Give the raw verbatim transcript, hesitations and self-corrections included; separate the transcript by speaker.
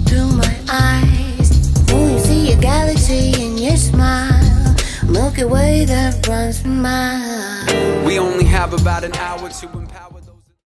Speaker 1: through my eyes. Oh, you see a galaxy in your smile, Milky Way that runs miles.
Speaker 2: We only have about an hour to